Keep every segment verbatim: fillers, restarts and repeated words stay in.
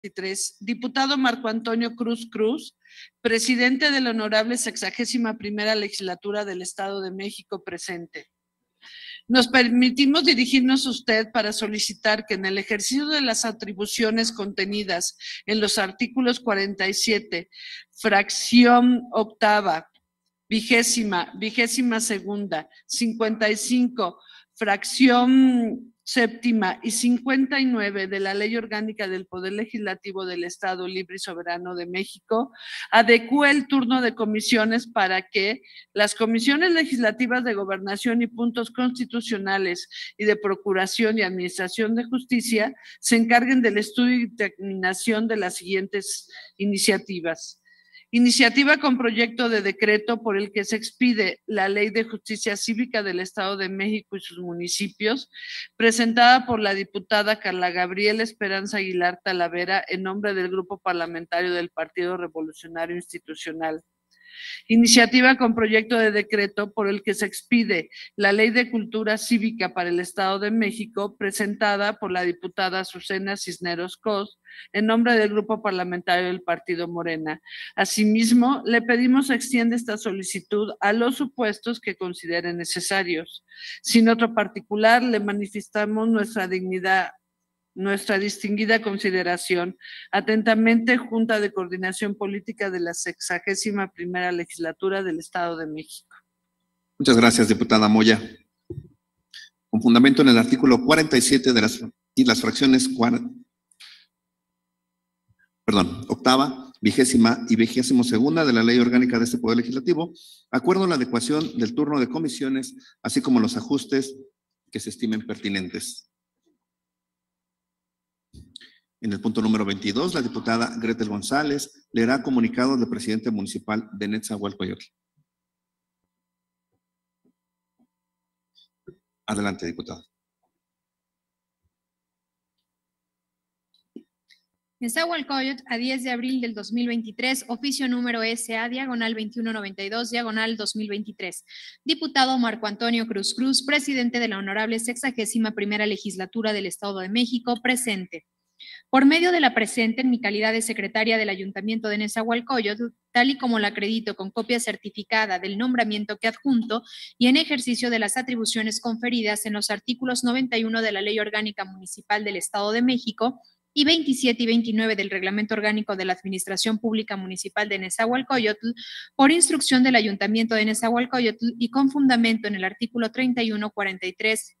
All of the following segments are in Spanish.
Diputado Marco Antonio Cruz Cruz, presidente de la Honorable Sexagésima Primera Legislatura del Estado de México, presente. Nos permitimos dirigirnos a usted para solicitar que en el ejercicio de las atribuciones contenidas en los artículos cuarenta y siete, fracción octava, vigésima, vigésima segunda, cincuenta y cinco, fracción séptima y cincuenta y nueve de la Ley Orgánica del Poder Legislativo del Estado Libre y Soberano de México, adecúe el turno de comisiones para que las comisiones legislativas de Gobernación y Puntos Constitucionales y de Procuración y Administración de Justicia se encarguen del estudio y determinación de las siguientes iniciativas. Iniciativa con proyecto de decreto por el que se expide la Ley de Justicia Cívica del Estado de México y sus municipios, presentada por la diputada Carla Gabriela Esperanza Aguilar Talavera en nombre del Grupo Parlamentario del Partido Revolucionario Institucional. Iniciativa con proyecto de decreto por el que se expide la Ley de Cultura Cívica para el Estado de México, presentada por la diputada Azucena Cisneros Cos, en nombre del Grupo Parlamentario del Partido Morena. Asimismo, le pedimos extienda esta solicitud a los supuestos que consideren necesarios. Sin otro particular, le manifestamos nuestra dignidad Nuestra distinguida consideración. Atentamente, Junta de Coordinación Política de la Sexagésima Primera Legislatura del Estado de México. Muchas gracias, diputada Moya. Con fundamento en el artículo cuarenta y siete de las, y las fracciones cuar, perdón, octava, vigésima y vigésimo segunda de la Ley Orgánica de este Poder Legislativo, acuerdo la adecuación del turno de comisiones, así como los ajustes que se estimen pertinentes. En el punto número veintidós, la diputada Gretel González leerá comunicado del presidente municipal de Netzahualcoyotl. Adelante, diputada. Netzahualcoyotl, a diez de abril del dos mil veintitrés, oficio número S A, diagonal veintiuno noventa y dos, diagonal dos mil veintitrés. Diputado Marco Antonio Cruz Cruz, presidente de la Honorable Sexagésima Primera Legislatura del Estado de México, presente. Por medio de la presente, en mi calidad de secretaria del Ayuntamiento de Netzahualcoyotl, tal y como la acredito con copia certificada del nombramiento que adjunto y en ejercicio de las atribuciones conferidas en los artículos noventa y uno de la Ley Orgánica Municipal del Estado de México y veintisiete y veintinueve del Reglamento Orgánico de la Administración Pública Municipal de Netzahualcoyotl, por instrucción del Ayuntamiento de Netzahualcoyotl y con fundamento en el artículo treinta y uno, cuarenta y tres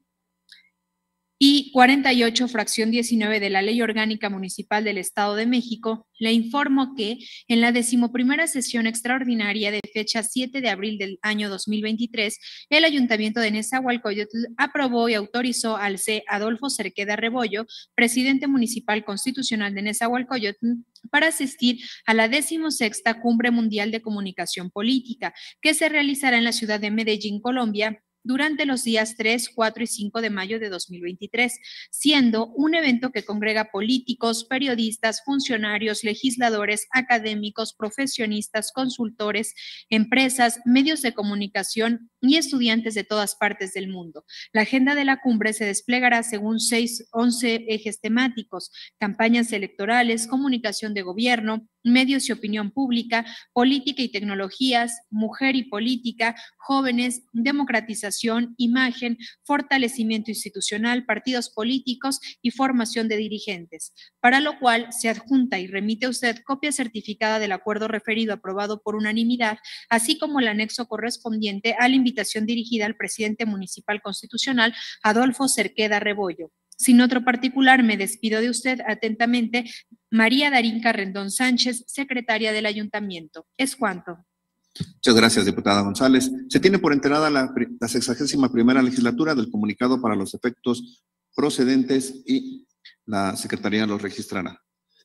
y cuarenta y ocho, fracción diecinueve de la Ley Orgánica Municipal del Estado de México, le informo que en la decimoprimera sesión extraordinaria de fecha siete de abril del año dos mil veintitrés, el Ayuntamiento de Netzahualcoyotl aprobó y autorizó al C. Adolfo Cerqueda Rebollo, presidente municipal constitucional de Netzahualcoyotl, para asistir a la decimosexta Cumbre Mundial de Comunicación Política, que se realizará en la ciudad de Medellín, Colombia, durante los días tres, cuatro y cinco de mayo de dos mil veintitrés, siendo un evento que congrega políticos, periodistas, funcionarios, legisladores, académicos, profesionistas, consultores, empresas, medios de comunicación y estudiantes de todas partes del mundo. La agenda de la cumbre se desplegará según seis, once ejes temáticos: campañas electorales, comunicación de gobierno, medios y opinión pública, política y tecnologías, mujer y política, jóvenes, democratización, imagen, fortalecimiento institucional, partidos políticos y formación de dirigentes, para lo cual se adjunta y remite a usted copia certificada del acuerdo referido aprobado por unanimidad, así como el anexo correspondiente a la invitación dirigida al presidente municipal constitucional, Adolfo Cerqueda Rebollo. Sin otro particular, me despido de usted atentamente, María Darinka Rendón Sánchez, secretaria del Ayuntamiento. Es cuanto. Muchas gracias, diputada González. Se tiene por enterada la, la sexagésima primera legislatura del comunicado para los efectos procedentes y la secretaría los registrará.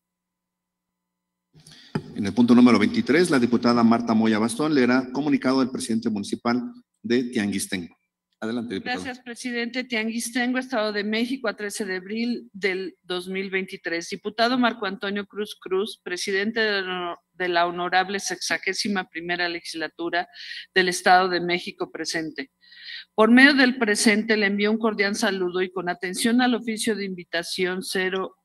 En el punto número veintitrés, la diputada Marta Moya Bastón leerá comunicado del presidente municipal de Tianguistengo. Adelante, diputada. Gracias, presidente. Tianguistengo, Estado de México, a trece de abril del dos mil veintitrés. Diputado Marco Antonio Cruz Cruz, presidente de la Honorable Sexagésima Primera Legislatura del Estado de México, presente. Por medio del presente le envío un cordial saludo y con atención al oficio de invitación cero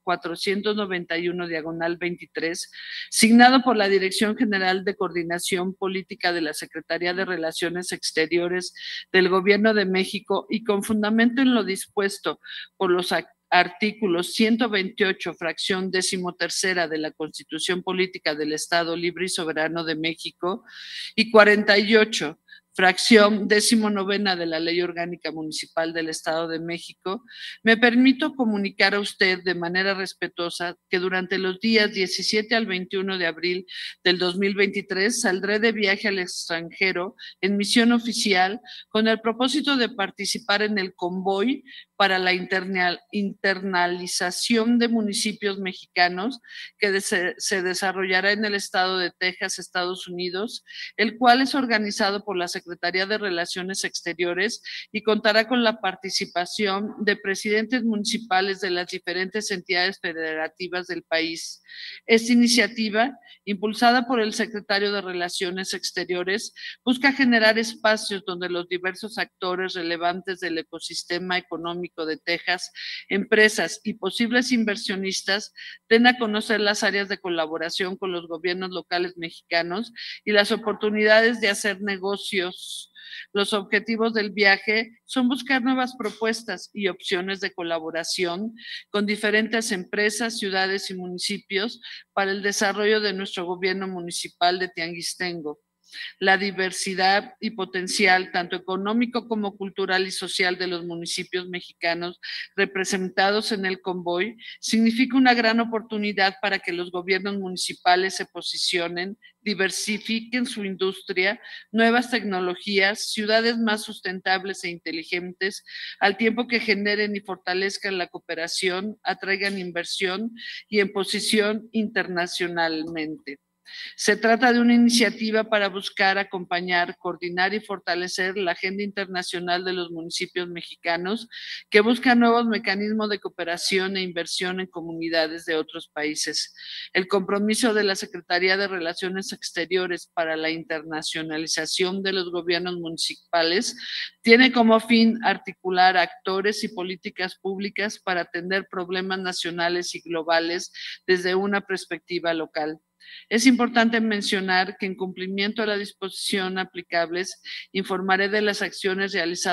cuatrocientos noventa y uno, diagonal veintitrés, signado por la Dirección General de Coordinación Política de la Secretaría de Relaciones Exteriores del Gobierno de México y con fundamento en lo dispuesto por los artículos ciento veintiocho, fracción decimotercera de la Constitución Política del Estado Libre y Soberano de México y cuarenta y ocho, fracción decimonovena de la Ley Orgánica Municipal del Estado de México, me permito comunicar a usted de manera respetuosa que durante los días diecisiete al veintiuno de abril del dos mil veintitrés saldré de viaje al extranjero en misión oficial con el propósito de participar en el convoy para la internal, internalización de municipios mexicanos que de, se, se desarrollará en el estado de Texas, Estados Unidos, el cual es organizado por la Secretaría de Relaciones Exteriores y contará con la participación de presidentes municipales de las diferentes entidades federativas del país. Esta iniciativa, impulsada por el secretario de Relaciones Exteriores, busca generar espacios donde los diversos actores relevantes del ecosistema económico de Texas, empresas y posibles inversionistas den a conocer las áreas de colaboración con los gobiernos locales mexicanos y las oportunidades de hacer negocios. Los objetivos del viaje son buscar nuevas propuestas y opciones de colaboración con diferentes empresas, ciudades y municipios para el desarrollo de nuestro gobierno municipal de Tianguistengo. La diversidad y potencial, tanto económico como cultural y social de los municipios mexicanos representados en el convoy, significa una gran oportunidad para que los gobiernos municipales se posicionen, diversifiquen su industria, nuevas tecnologías, ciudades más sustentables e inteligentes, al tiempo que generen y fortalezcan la cooperación, atraigan inversión y en posición internacionalmente. Se trata de una iniciativa para buscar, acompañar, coordinar y fortalecer la agenda internacional de los municipios mexicanos que busca nuevos mecanismos de cooperación e inversión en comunidades de otros países. El compromiso de la Secretaría de Relaciones Exteriores para la internacionalización de los gobiernos municipales tiene como fin articular actores y políticas públicas para atender problemas nacionales y globales desde una perspectiva local. Es importante mencionar que en cumplimiento a la disposición aplicables, informaré de las acciones realizadas